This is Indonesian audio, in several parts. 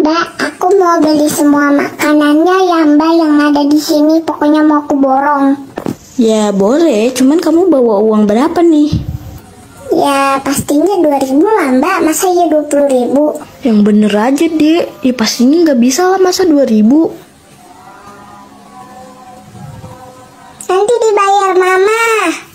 Mbak, aku mau beli semua makanannya ya Mbak yang ada di sini. Pokoknya mau aku borong. Ya boleh, cuman kamu bawa uang berapa nih? Ya pastinya 2.000 lah Mbak, masa ya 20.000? Yang bener aja dek, ya pastinya nggak bisa lah masa 2.000. Nanti dibayar Mama.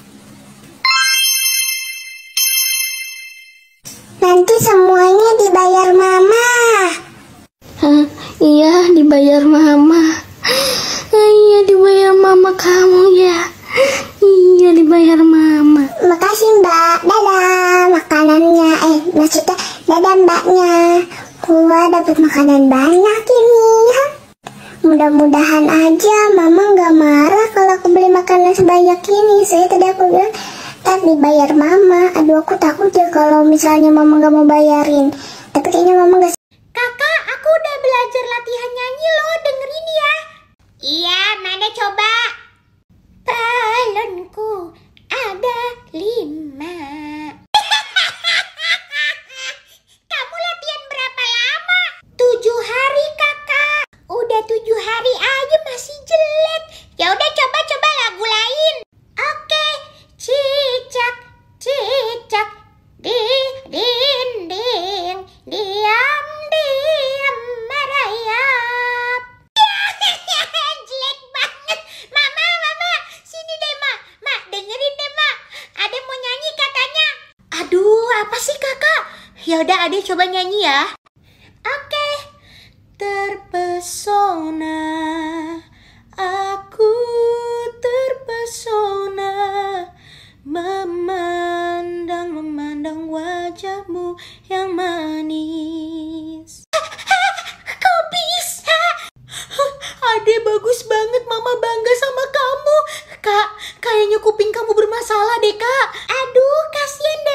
Nanti semuanya dibayar Mama. Hah, iya dibayar Mama. Iya dibayar Mama kamu ya. Iya dibayar Mama. Makasih Mbak, dadah makanannya. Maksudnya dadah Mbaknya. Gua dapat makanan banyak ini. Mudah-mudahan aja Mama nggak marah kalau aku beli makanan sebanyak ini. Saya tadi aku bilang tapi bayar Mama. Aduh aku takut ya kalau misalnya Mama nggak mau bayarin. Tapi kayaknya Mama nggak. Kakak, aku udah belajar latihan nyanyi loh, dengerin ya. Iya, mana coba? Balonku ada 5. Kamu latihan berapa lama? 7 hari kakak. Udah 7 hari aja masih jelek. Ya udah coba lagu lain. Oke, cicak, cicak di dinding, diam merayap. Jelek banget. Mama, sini deh Ma, dengerin deh Ma. Ade mau nyanyi katanya. Aduh, apa sih kakak? Ya udah Ade coba nyanyi ya. Oke. Terpesona, aku terpesona, memandang wajahmu yang manis. Kau bisa? Ade bagus banget, Mama bangga sama kamu. Kak, kayaknya kuping kamu bermasalah deh Kak. Aduh, kasihan